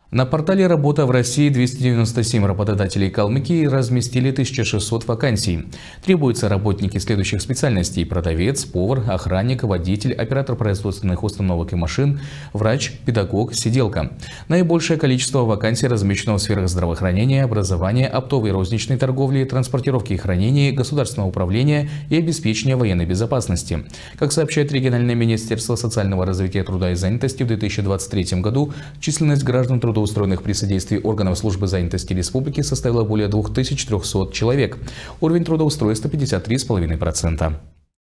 На портале «Работа в России» 297 работодателей Калмыкии разместили 1600 вакансий. Требуются работники следующих специальностей: продавец, повар, охранник, водитель, оператор производственных установок и машин, врач, педагог, сиделка. Наибольшее количество вакансий размещено в сферах здравоохранения, образования, оптовой и розничной торговли, транспортировки и хранения, государственного управления и обеспечения военной безопасности. Как сообщает региональное министерство социального развития, труда и занятости, в 2023 году численность граждан трудоустроенных при содействии органов службы занятости республики составила более 2300 человек. Уровень трудоустройства 53,5%.